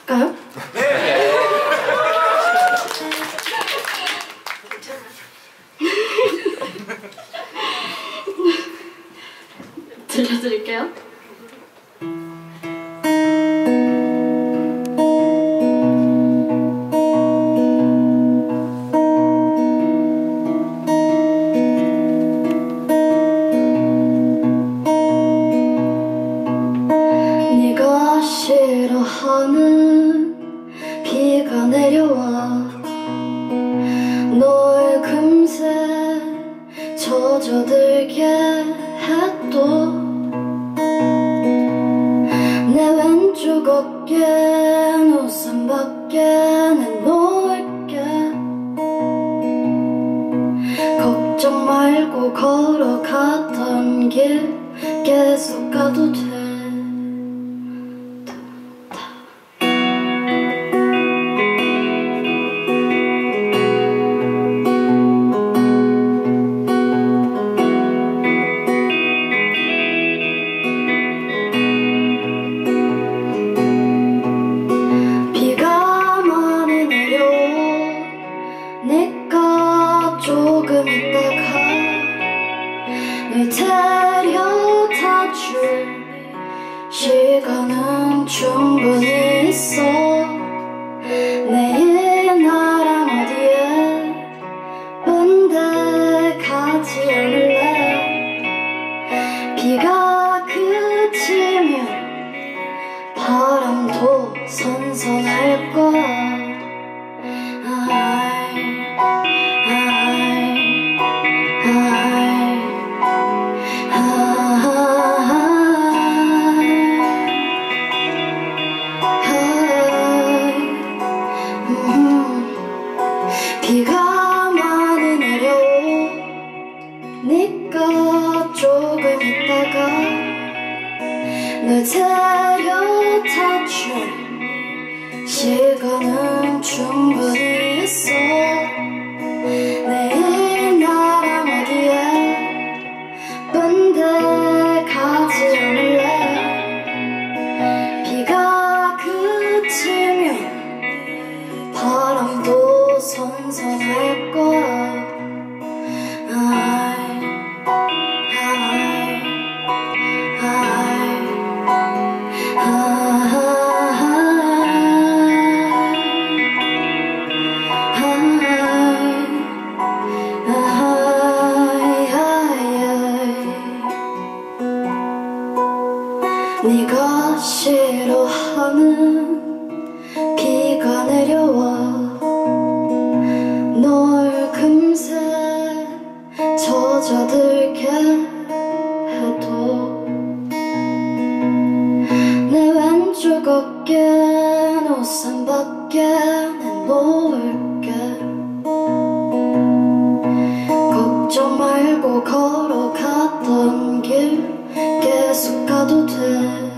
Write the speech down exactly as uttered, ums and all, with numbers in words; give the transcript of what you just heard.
할까요? 네. 들려드릴게요. 네가 싫어하는 비가 내려와 널 금세 젖어들게 해도 내 왼쪽 어깨엔 우산밖에 내놓을게. 걱정 말고 걸어가던 길 계속 가도 돼. 내가 조금 있다가 널 데려다 줄 시간은 충분히 있어. 내일 나랑 어디에 먼데 가지 않을래? 비가 그치면 바람도 선선할 거야. 비가 많이 내려오. 네가 조금 있다가 널 데려다 줄 시간은 충분히 있어. 내일 나랑 어디에 먼데 가지 않을래? 비가 그치면 바람도 선선할 거야. 아이, 아이, 아이, 네가 싫어하는 비가 내려와 널 금세 젖어들게 해도 내 왼쪽 어깨엔 우산밖에 내놓을게. 걱정 말고 걸어가던 길 계속 가도 돼.